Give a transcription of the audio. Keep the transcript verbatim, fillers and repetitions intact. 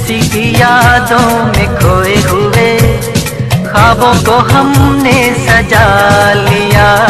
किसी की यादों में खोए हुए ख्वाबों को हमने सजा लिया।